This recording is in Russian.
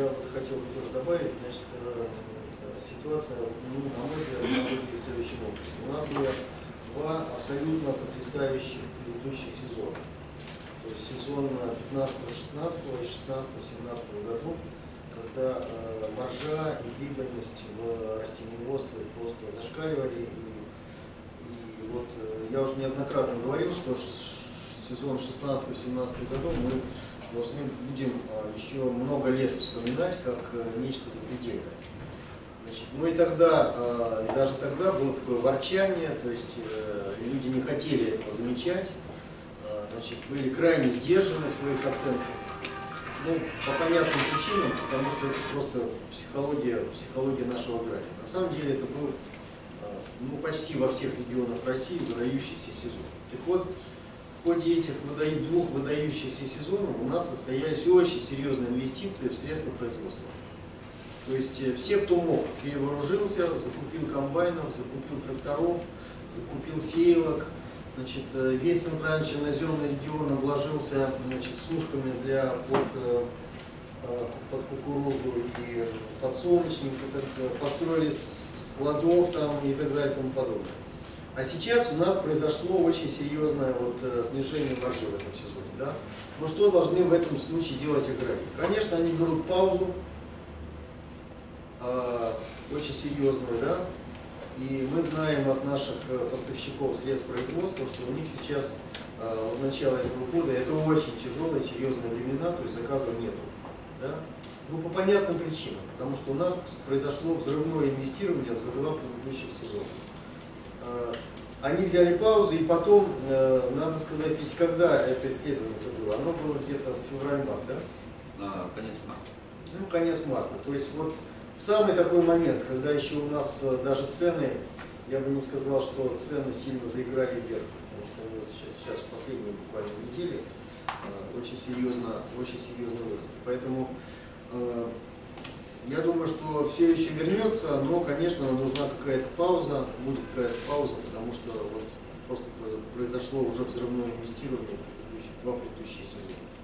я вот хотел бы тоже добавить, значит, ситуация, ну, на мой взгляд, выглядит следующим образом. У нас было два абсолютно потрясающих предыдущих сезона. То есть сезон 15-16 и 16-17 годов, когда маржа и прибыльность в растениеводстве просто зашкаливали. И вот я уже неоднократно говорил, что сезон 16-17 годов мы будем еще много лет вспоминать как нечто запредельное. Значит, ну и тогда, и даже тогда было такое ворчание, то есть люди не хотели этого замечать, значит, были крайне сдержаны в своих оценках. Ну, по понятным причинам, потому что это просто психология нашего края. На самом деле это был ну, почти во всех регионах России выдающийся сезон. Так вот, в ходе этих двух выдающихся сезонов у нас состоялись очень серьезные инвестиции в средства производства. То есть все, кто мог, перевооружился, закупил комбайнов, закупил тракторов, закупил сеялок. Значит, весь центральный черноземный регион обложился, значит, сушками под кукурузу и подсолнечник, построили складов там и так далее и тому подобное. А сейчас у нас произошло очень серьезное снижение маржи в этом сезоне. Да? Ну что должны в этом случае делать аграрии? Конечно, они берут паузу, очень серьезную, да? И мы знаем от наших поставщиков средств производства, что у них сейчас в начале этого года это очень тяжелые, серьезные времена, то есть заказов нету. Да? Ну, по понятным причинам, потому что у нас произошло взрывное инвестирование за два предыдущих сезона. Они взяли паузу, и потом, надо сказать, ведь когда это исследование было? Оно было где-то в феврале-март, да? Конец марта. Ну, конец марта. То есть вот в самый такой момент, когда еще у нас даже цены, я бы не сказал, что цены сильно заиграли вверх, потому что они сейчас в последние буквально недели очень серьезно выросли. Поэтому я думаю, что все еще вернется, но, конечно, нужна какая-то пауза, будет какая-то пауза, потому что вот просто произошло уже взрывное инвестирование в два предыдущие сезоны.